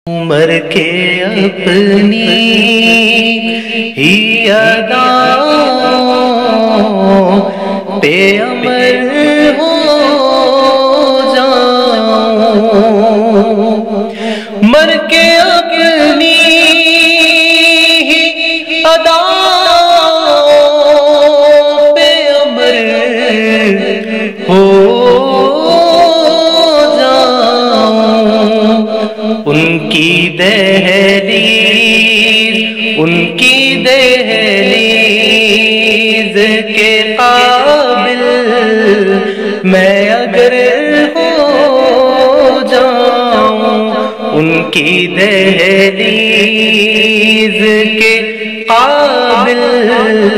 उमर के अपनी ही अदाओं पे अमर हो जाऊं, मर के अपनी ही अदाओं पे अमर हो उनकी दहलीज के काबिल मैं अगर हो जाऊं, उनकी दहलीज के काबिल